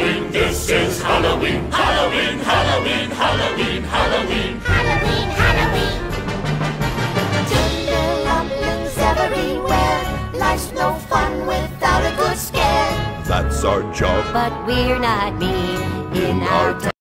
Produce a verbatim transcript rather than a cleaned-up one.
Halloween, this is Halloween. Halloween, Halloween, Halloween, Halloween. Halloween, Halloween. Tinder rumblings everywhere. Life's no fun without a good scare. That's our job, But we're not mean in our town.